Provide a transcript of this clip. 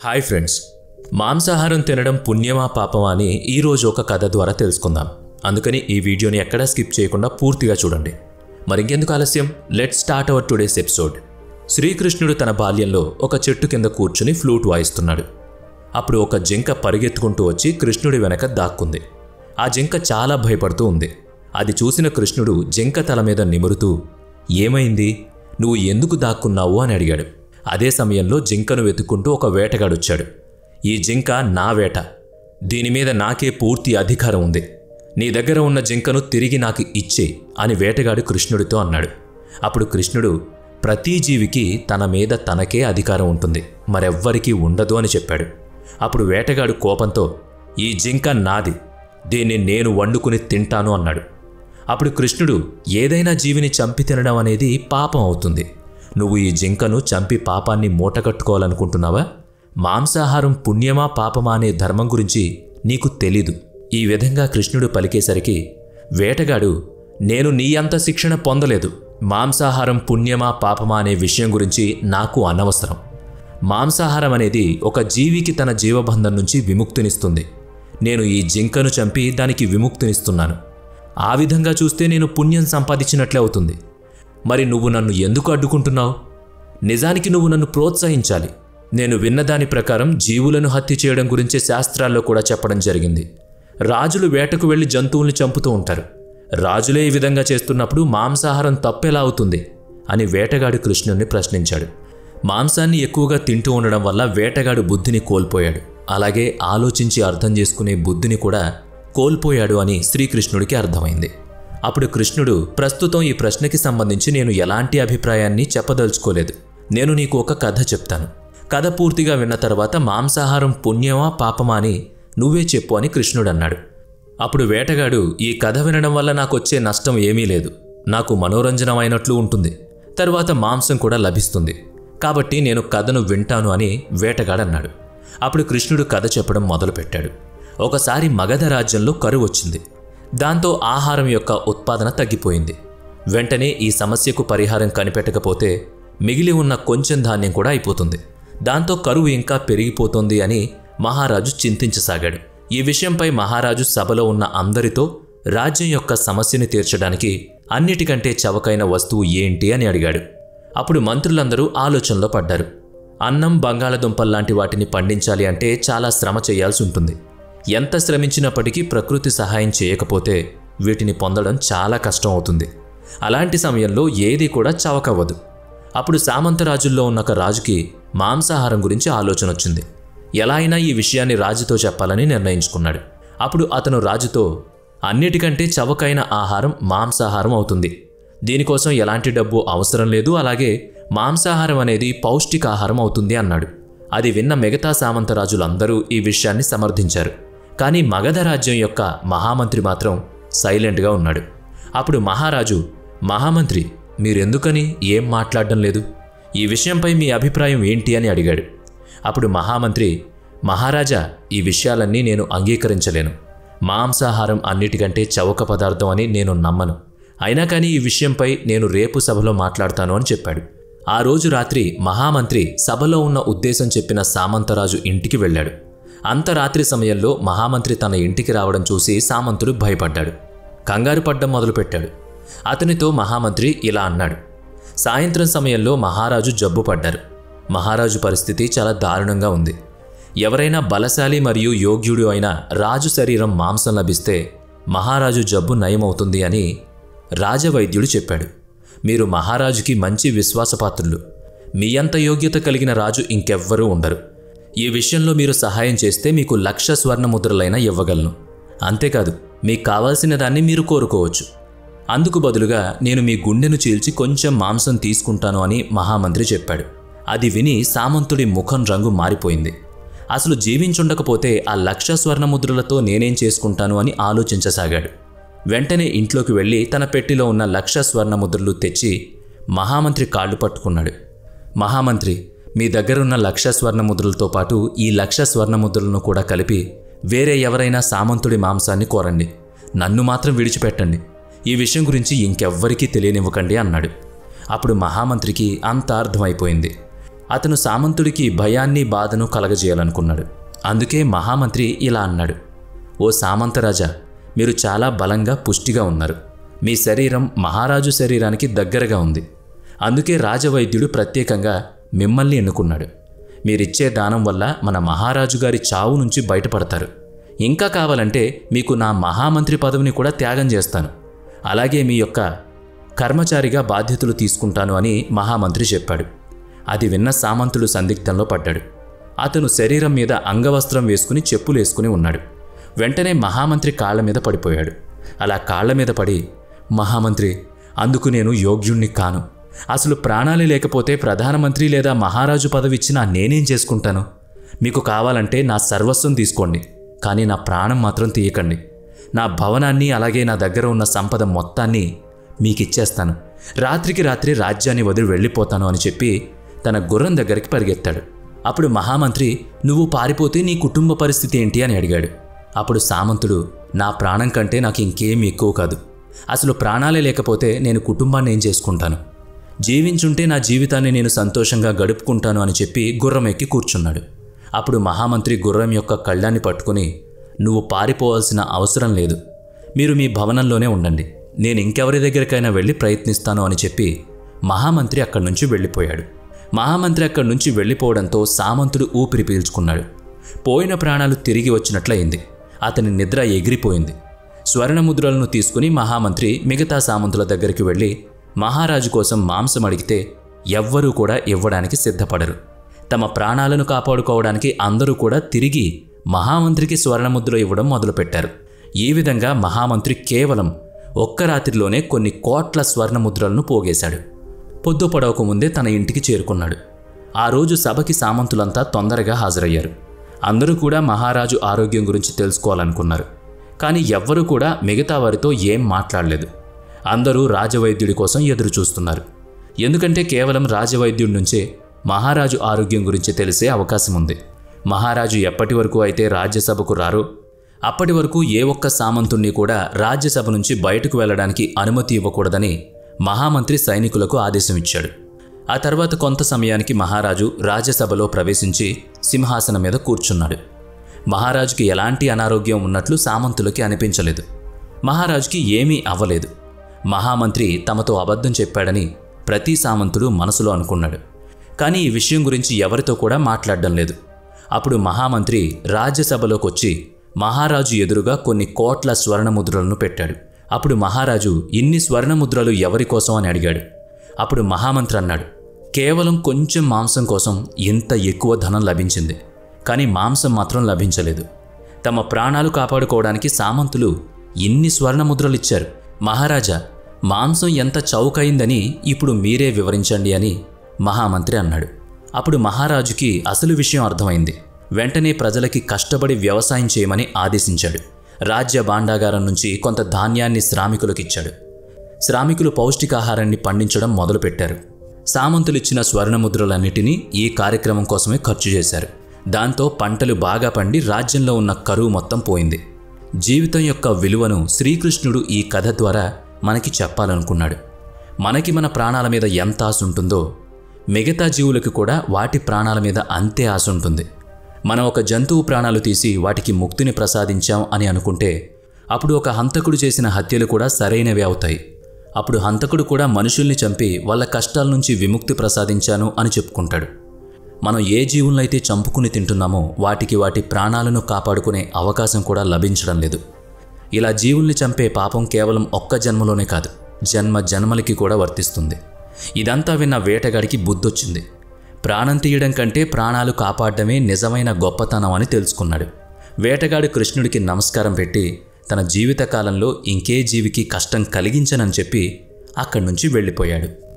Hi friends, మాంసాహారం తినడం పుణ్యమా పాపమా అని ఈరోజు ఒక కథ ద్వారా తెలుసుకుందాం. అందుకని ఈ వీడియోని ఎక్కడా స్కిప్ చేయకుండా పూర్తిగా చూడండి. మరింకెందుకు ఆలస్యం, let's start our today's episode. శ్రీకృష్ణుడు తన బాల్యంలో ఒక చెట్టు కింద కూర్చుని ఫ్లూట్ వాయిస్తున్నాడు. అప్పుడు ఒక జింక పరిగెత్తుకుంటూ వచ్చి కృష్ణుడి వెనక దాక్కుంది. ఆ జింక చాలా భయపడుతూ ఉంది. అది చూసిన కృష్ణుడు జింక తల మీద నిమురుతూ, ఏమైంది, నువ్వు ఎందుకు దాక్కున్నావు అని అడిగాడు. అదే సమయంలో జింకను వెతుక్కుంటూ ఒక వేటగాడొచ్చాడు. ఈ జింక నా వేట, దీని మీద నాకే పూర్తి అధికారం ఉంది. నీ దగ్గర ఉన్న జింకను తిరిగి నాకు ఇచ్చే అని వేటగాడు కృష్ణుడితో అన్నాడు. అప్పుడు కృష్ణుడు, ప్రతి జీవికి తన మీద తనకే అధికారం ఉంటుంది, మరెవ్వరికీ ఉండదు అని చెప్పాడు. అప్పుడు వేటగాడు కోపంతో, ఈ జింక నాది, దీన్ని నేను వండుకుని తింటాను అన్నాడు. అప్పుడు కృష్ణుడు, ఏదైనా జీవిని చంపి తినడం అనేది పాపం అవుతుంది. నువ్వు ఈ జింకను చంపి పాపాన్ని మూటకట్టుకోవాలనుకుంటున్నావా? మాంసాహారం పుణ్యమా పాపమా అనే ధర్మం గురించి నీకు తెలీదు. ఈ విధంగా కృష్ణుడు పలికేసరికి వేటగాడు, నేను నీ అంత శిక్షణ పొందలేదు. మాంసాహారం పుణ్యమా పాపమా అనే విషయం గురించి నాకు అనవసరం. మాంసాహారం అనేది ఒక జీవికి తన జీవబంధం నుంచి విముక్తినిస్తుంది. నేను ఈ జింకను చంపి దానికి విముక్తినిస్తున్నాను. ఆ విధంగా చూస్తే నేను పుణ్యం సంపాదించినట్లే అవుతుంది. మరి నువ్వు నన్ను ఎందుకు అడ్డుకుంటున్నావు? నిజానికి నువ్వు నన్ను ప్రోత్సహించాలి. నేను విన్నదాని ప్రకారం జీవులను హత్య చేయడం గురించి శాస్త్రాల్లో కూడా చెప్పడం జరిగింది. రాజులు వేటకు వెళ్లి జంతువుల్ని చంపుతూ ఉంటారు. రాజులే ఈ విధంగా చేస్తున్నప్పుడు మాంసాహారం తప్పెలా అవుతుంది అని వేటగాడు కృష్ణుణ్ణి ప్రశ్నించాడు. మాంసాన్ని ఎక్కువగా తింటూ ఉండడం వల్ల వేటగాడు బుద్ధిని కోల్పోయాడు. అలాగే ఆలోచించి అర్థం చేసుకునే బుద్ధిని కూడా కోల్పోయాడు అని శ్రీకృష్ణుడికి అర్థమైంది. అప్పుడు కృష్ణుడు, ప్రస్తుతం ఈ ప్రశ్నకి సంబంధించి నేను ఎలాంటి అభిప్రాయాన్ని చెప్పదలుచుకోలేదు. నేను నీకు ఒక కథ చెప్తాను. కథ పూర్తిగా విన్న తర్వాత మాంసాహారం పుణ్యమా పాపమా అని నువ్వే చెప్పు అని కృష్ణుడు అన్నాడు. అప్పుడు వేటగాడు, ఈ కథ వినడం వల్ల నాకు వచ్చే నష్టం ఏమీ లేదు. నాకు మనోరంజనమైనట్లు ఉంటుంది, తర్వాత మాంసం కూడా లభిస్తుంది. కాబట్టి నేను కథను వింటాను అని వేటగాడన్నాడు. అప్పుడు కృష్ణుడు కథ చెప్పడం మొదలుపెట్టాడు. ఒకసారి మగధ రాజ్యంలో కరువు వచ్చింది. దాంతో ఆహారం యొక్క ఉత్పాదన తగ్గిపోయింది. వెంటనే ఈ సమస్యకు పరిహారం కనిపెట్టకపోతే మిగిలి ఉన్న కొంచెం ధాన్యం కూడా అయిపోతుంది. దాంతో కరువు ఇంకా పెరిగిపోతుంది అని మహారాజు చింతించసాగాడు. ఈ విషయంపై మహారాజు సభలో ఉన్న అందరితో రాజ్యం యొక్క సమస్యని తీర్చడానికి అన్నిటికంటే చవకైన వస్తువు ఏంటి అని అడిగాడు. అప్పుడు మంత్రులందరూ ఆలోచనలో పడ్డారు. అన్నం, బంగాళదుంపల్లాంటి వాటిని పండించాలి అంటే చాలా శ్రమ చేయాల్సి ఉంటుంది. ఎంత శ్రమించినప్పటికీ ప్రకృతి సహాయం చేయకపోతే వీటిని పొందడం చాలా కష్టం అవుతుంది. అలాంటి సమయంలో ఏది కూడా చవకవ్వదు. అప్పుడు సామంతరాజుల్లో ఉన్న ఒక రాజుకి మాంసాహారం గురించి ఆలోచన వచ్చింది. ఎలా అయినా ఈ విషయాన్ని రాజుతో చెప్పాలని నిర్ణయించుకున్నాడు. అప్పుడు అతను రాజుతో, అన్నిటికంటే చవకైన ఆహారం మాంసాహారం అవుతుంది. దీనికోసం ఎలాంటి డబ్బు అవసరం లేదు. అలాగే మాంసాహారం అనేది పౌష్టికాహారం అవుతుంది అన్నాడు. అది విన్న మిగతా సామంతరాజులందరూ ఈ విషయాన్ని సమర్థించారు. కానీ మగధ రాజ్యం యొక్క మహామంత్రి మాత్రం సైలెంట్గా ఉన్నాడు. అప్పుడు మహారాజు, మహామంత్రి, మీరెందుకని ఏం మాట్లాడడం లేదు? ఈ విషయంపై మీ అభిప్రాయం ఏంటి అని అడిగాడు. అప్పుడు మహామంత్రి, మహారాజా, ఈ విషయాలన్నీ నేను అంగీకరించలేను. మాంసాహారం అన్నిటికంటే చవక పదార్థం అని నేను నమ్మను. అయినా కానీ ఈ విషయంపై నేను రేపు సభలో మాట్లాడతాను అని చెప్పాడు. ఆ రోజు రాత్రి మహామంత్రి సభలో ఉన్న ఉద్దేశం చెప్పిన సామంతరాజు ఇంటికి వెళ్ళాడు. అంత రాత్రి సమయంలో మహామంత్రి తన ఇంటికి రావడం చూసి సామంతుడు భయపడ్డాడు. కంగారు పడ్డం మొదలుపెట్టాడు. అతనితో మహామంత్రి ఇలా అన్నాడు. సాయంత్రం సమయంలో మహారాజు జబ్బు పడ్డారు. మహారాజు పరిస్థితి చాలా దారుణంగా ఉంది. ఎవరైనా బలశాలి మరియు యోగ్యుడు అయిన రాజు శరీరం మాంసం లభిస్తే మహారాజు జబ్బు నయమవుతుంది అని రాజవైద్యుడు చెప్పాడు. మీరు మహారాజుకి మంచి విశ్వాసపాత్రులు. మీ అంత యోగ్యత కలిగిన రాజు ఇంకెవ్వరూ ఉండరు. ఈ విషయంలో మీరు సహాయం చేస్తే మీకు 1,00,000 స్వర్ణముద్రలైనా ఇవ్వగలను. అంతేకాదు, మీకు కావాల్సిన దాన్ని మీరు కోరుకోవచ్చు. అందుకు బదులుగా నేను మీ గుండెను చీల్చి కొంచెం మాంసం తీసుకుంటాను అని మహామంత్రి చెప్పాడు. అది విని సామంతుడి ముఖం రంగు మారిపోయింది. అసలు జీవించుండకపోతే ఆ 1,00,000 స్వర్ణముద్రలతో నేనేం చేసుకుంటాను అని ఆలోచించసాగాడు. వెంటనే ఇంట్లోకి వెళ్ళి తన పెట్టిలో ఉన్న 1,00,000 స్వర్ణముద్రలు తెచ్చి మహామంత్రి కాళ్ళు పట్టుకున్నాడు. మహామంత్రి, మీ దగ్గరున్న 1,00,000 స్వర్ణముద్రలతో పాటు ఈ 1,00,000 స్వర్ణముద్రలను కూడా కలిపి వేరే ఎవరైనా సామంతుడి మాంసాన్ని కోరండి. నన్ను మాత్రం విడిచిపెట్టండి. ఈ విషయం గురించి ఇంకెవ్వరికీ తెలియనివ్వకండి అన్నాడు. అప్పుడు మహామంత్రికి అంత అర్థమైపోయింది. అతను సామంతుడికి భయాన్ని బాధను కలగజేయాలనుకున్నాడు. అందుకే మహామంత్రి ఇలా అన్నాడు, ఓ సామంతరాజా, మీరు చాలా బలంగా పుష్టిగా ఉన్నారు. మీ శరీరం మహారాజు శరీరానికి దగ్గరగా ఉంది. అందుకే రాజవైద్యుడు ప్రత్యేకంగా మిమ్మల్ని ఎన్నుకున్నాడు. మీరిచ్చే దానం వల్ల మన మహారాజు గారి చావు నుంచి బయటపడతారు. ఇంకా కావాలంటే మీకు నా మహామంత్రి పదవిని కూడా త్యాగం చేస్తాను. అలాగే మీ యొక్క కర్మచారిగా బాధ్యతలు తీసుకుంటాను అని మహామంత్రి చెప్పాడు. అది విన్న సామంతుడు సందిగ్ధంలో పడ్డాడు. అతను శరీరం మీద అంగవస్త్రం వేసుకుని చెప్పులేసుకుని ఉన్నాడు. వెంటనే మహామంత్రి కాళ్ల మీద పడిపోయాడు. అలా కాళ్ల మీద పడి, మహామంత్రి, అందుకు నేను యోగ్యుణ్ణి కాను. అసలు ప్రాణాలే లేకపోతే ప్రధానమంత్రి లేదా మహారాజు పదవి ఇచ్చినా నేనేం చేసుకుంటాను? మీకు కావాలంటే నా సర్వస్వం తీసుకోండి, కానీ నా ప్రాణం మాత్రం తీయకండి. నా భవనాన్ని అలాగే నా దగ్గర ఉన్న సంపద మొత్తాన్ని మీకిచ్చేస్తాను. రాత్రికి రాత్రి రాజ్యాన్ని వదిలి వెళ్ళిపోతాను అని చెప్పి తన గుర్రం దగ్గరికి పరిగెత్తాడు. అప్పుడు మహామంత్రి, నువ్వు పారిపోతే నీ కుటుంబ పరిస్థితి ఏంటి అని అడిగాడు. అప్పుడు సామంతుడు, నా ప్రాణం కంటే నాకు ఇంకేం ఎక్కువ కాదు. అసలు ప్రాణాలే లేకపోతే నేను కుటుంబాన్ని ఏం చేసుకుంటాను? జీవించుంటే నా జీవితాన్ని నేను సంతోషంగా గడుపుకుంటాను అని చెప్పి గుర్రం ఎక్కి కూర్చున్నాడు. అప్పుడు మహామంత్రి గుర్రం యొక్క కళ్ళాన్ని పట్టుకుని, నువ్వు పారిపోవాల్సిన అవసరం లేదు. మీరు మీ భవనంలోనే ఉండండి. నేను ఇంకెవరి దగ్గరికైనా వెళ్ళి ప్రయత్నిస్తాను అని చెప్పి మహామంత్రి అక్కడి నుంచి వెళ్ళిపోయాడు. మహామంత్రి అక్కడి నుంచి వెళ్ళిపోవడంతో సామంతుడు ఊపిరి పీల్చుకున్నాడు. పోయిన ప్రాణాలు తిరిగి వచ్చినట్లయింది. అతని నిద్ర ఎగిరిపోయింది. స్వర్ణముద్రలను తీసుకుని మహామంత్రి మిగతా సామంతుల దగ్గరికి వెళ్ళి మహారాజు కోసం మాంసం అడిగితే ఎవ్వరూ కూడా ఇవ్వడానికి సిద్ధపడరు. తమ ప్రాణాలను కాపాడుకోవడానికి అందరూ కూడా తిరిగి మహామంత్రికి స్వర్ణముద్ర ఇవ్వడం మొదలుపెట్టారు. ఈ విధంగా మహామంత్రి కేవలం ఒక్క రాత్రిలోనే కొన్ని కోట్ల స్వర్ణముద్రలను పోగేశాడు. పొద్దు పొడవకు ముందే తన ఇంటికి చేరుకున్నాడు. ఆ రోజు సభకి సామంతులంతా తొందరగా హాజరయ్యారు. అందరూ కూడా మహారాజు ఆరోగ్యం గురించి తెలుసుకోవాలనుకున్నారు. కానీ ఎవ్వరూ కూడా మిగతా వారితో ఏం మాట్లాడలేదు. అందరూ రాజవైద్యుడి కోసం ఎదురు చూస్తున్నారు. ఎందుకంటే కేవలం రాజవైద్యుడి నుంచే మహారాజు ఆరోగ్యం గురించి తెలిసే అవకాశం ఉంది. మహారాజు ఎప్పటి వరకు అయితే రాజ్యసభకు రారో అప్పటి వరకు ఏ ఒక్క సామంతుణ్ణి కూడా రాజ్యసభ నుంచి బయటకు వెళ్లడానికి అనుమతి ఇవ్వకూడదని మహామంత్రి సైనికులకు ఆదేశం ఇచ్చాడు. ఆ తర్వాత కొంత సమయానికి మహారాజు రాజ్యసభలో ప్రవేశించి సింహాసనం మీద కూర్చున్నాడు. మహారాజుకి ఎలాంటి అనారోగ్యం ఉన్నట్లు సామంతులకి అనిపించలేదు. మహారాజుకి ఏమీ అవ్వలేదు. మహామంత్రి తమతో అబద్ధం చెప్పాడని ప్రతి సామంతుడు మనసులో అనుకున్నాడు. కానీ ఈ విషయం గురించి ఎవరితో కూడా మాట్లాడడం లేదు. అప్పుడు మహామంత్రి రాజ్యసభలోకొచ్చి మహారాజు ఎదురుగా కొన్ని కోట్ల స్వర్ణముద్రలను పెట్టాడు. అప్పుడు మహారాజు, ఇన్ని స్వర్ణముద్రలు ఎవరి కోసం అని అడిగాడు. అప్పుడు మహామంత్రి అన్నాడు, కేవలం కొంచెం మాంసం కోసం ఇంత ఎక్కువ ధనం లభించింది, కానీ మాంసం మాత్రం లభించలేదు. తమ ప్రాణాలు కాపాడుకోవడానికి సామంతులు ఇన్ని స్వర్ణముద్రలు ఇచ్చారు. మహారాజా, మాంసం ఎంత చౌకైందని ఇప్పుడు మీరే వివరించండి అని మహామంత్రి అన్నాడు. అప్పుడు మహారాజుకి అసలు విషయం అర్థమైంది. వెంటనే ప్రజలకి కష్టపడి వ్యవసాయం చేయమని ఆదేశించాడు. రాజ్య భాండాగారం నుంచి కొంత ధాన్యాన్ని శ్రామికులకు ఇచ్చాడు. శ్రామికులు పౌష్టికాహారాన్ని పండించడం మొదలుపెట్టారు. సామంతులిచ్చిన స్వర్ణముద్రలన్నిటినీ ఈ కార్యక్రమం కోసమే ఖర్చు చేశారు. దాంతో పంటలు బాగా పండి రాజ్యంలో ఉన్న కరువు మొత్తం పోయింది. జీవితం యొక్క విలువను శ్రీకృష్ణుడు ఈ కథ ద్వారా మనకి చెప్పాలనుకున్నాడు. మనకి మన ప్రాణాల మీద ఎంత ఆశ ఉంటుందో మిగతా జీవులకు కూడా వాటి ప్రాణాల మీద అంతే ఆశ ఉంటుంది. మనం ఒక జంతువు ప్రాణాలు తీసి వాటికి ముక్తిని ప్రసాదించాం అని అనుకుంటే అప్పుడు ఒక హంతకుడు చేసిన హత్యలు కూడా సరైనవే అవుతాయి. అప్పుడు హంతకుడు కూడా మనుషుల్ని చంపి వాళ్ళ కష్టాల నుంచి విముక్తి ప్రసాదించాను అని చెప్పుకుంటాడు. మనం ఏ జీవులనైతే చంపుకుని తింటున్నామో వాటికి వాటి ప్రాణాలను కాపాడుకునే అవకాశం కూడా లభించడం లేదు. ఇలా జీవుల్ని చంపే పాపం కేవలం ఒక్క జన్మలోనే కాదు, జన్మ జన్మలకి కూడా వర్తిస్తుంది. ఇదంతా విన్న వేటగాడికి బుద్ధొచ్చింది. ప్రాణం తీయడం కంటే ప్రాణాలు కాపాడడమే నిజమైన గొప్పతనం అని తెలుసుకున్నాడు. వేటగాడు కృష్ణుడికి నమస్కారం పెట్టి తన జీవితకాలంలో ఇంకే జీవికి కష్టం కలిగించనని చెప్పి అక్కడి నుంచి వెళ్ళిపోయాడు.